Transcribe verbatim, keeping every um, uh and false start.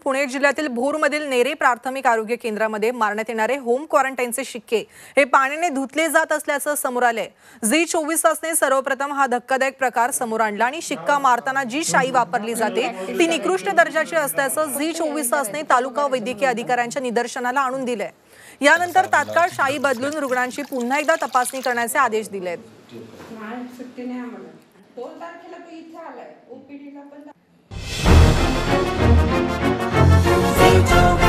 पुणे जिल्ह्यातील भोरमधील नेरे प्राथमिक आरोग्य केंद्रामध्ये मारण्यात येणारे होम क्वारंटाईनचे शिक्के हे पाण्याने धुतले जात असल्याचं समोर आलंय। झी चोवीस तासने सर्वप्रथम हा धक्कादायक प्रकार समोर आणला आणि शिक्का मारताना जी शाई वापरली जाते ती निकृष्ट दर्जाची असल्याचं झी चोवीस तासने तालुका वैद्यकीय अधिकाऱ्यांच्या निदर्शनाला आणून दिलंय। यानंतर तात्काळ शाई बदलून रुग्णांची पुन्हा एकदा तपासणी करण्याचे आदेश दिलेत। Zee चोवीस